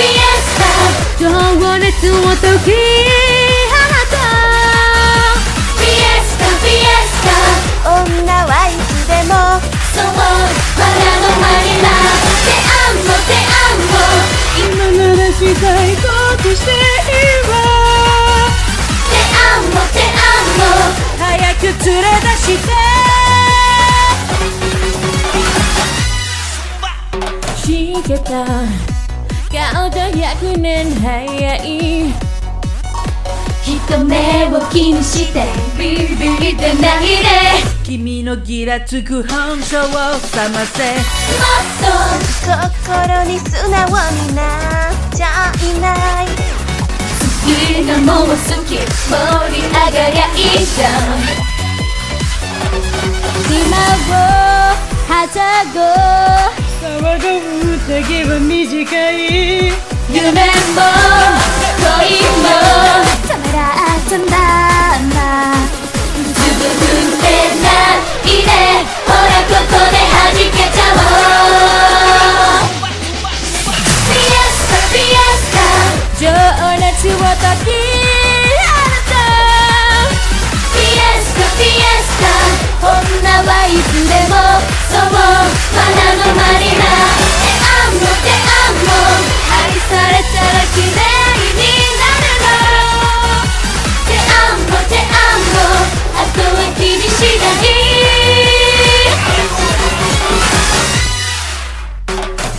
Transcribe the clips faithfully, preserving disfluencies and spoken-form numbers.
情熱を解き放とう。フィエスタフィエスタ、女はいつでもそう、バラのマリナ。てあんもてあんも、今ならしたいことしていいわ。てあんもてあんも、早く連れ出してしけた顔とひゃくねん早い。人目を気にしてビビってないで、君のギラつく本性を覚ませ。もっと心に素直になっちゃいない。好きなもんは好き、盛り上がりゃいいじゃん。今をはしゃごう、騒ぐ宴は短い。夢も恋もためらったんだな。自分でないで、ほらここで弾けちゃおう。フィエスタフィエスタ、情熱を解き放とう。フィエスタフィエスタ、女はいつでもそう、花のマリナ。てあんもてあんも、愛されたら綺麗になるの。てあんもてあんも、あとは気にしない。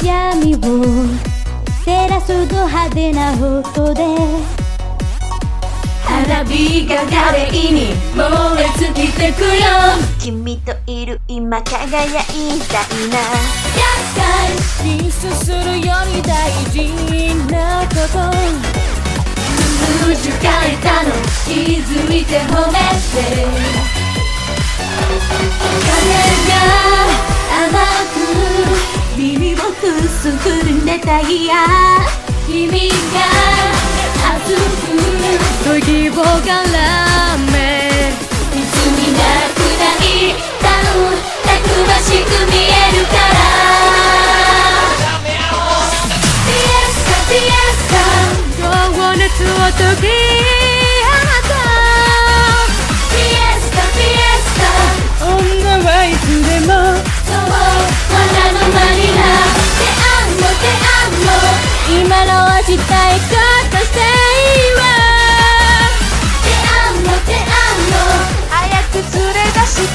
闇を照らすド派手な音で、花火が華麗に燃え尽きてくよ。君といる今輝いたいな。厄介にすするより大事なこと、無事変えたの気づいて褒めて。風が甘く耳をくすぐる熱帯や、君が熱く時を絡め、いつになくないダウン、たくましく見えるから。フィエスタフィエスタ、情熱を解き放とう。フィエスタフィエスタ、女はいつでもそう、花のマリナ。てあんもてあんも、今のはしたいことしていいわ。てあんもてあんも、早く連れ出して。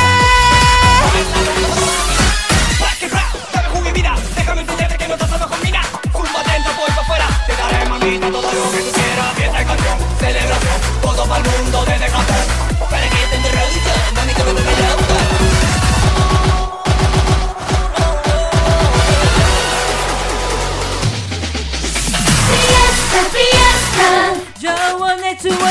情熱を解き放とう。フィエ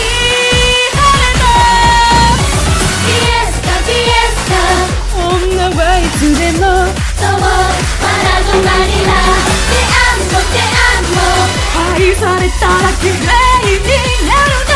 スタフィエスタ、女はいつでもそう、花のマリナ。てあんもてあんも、愛されたら綺麗になる。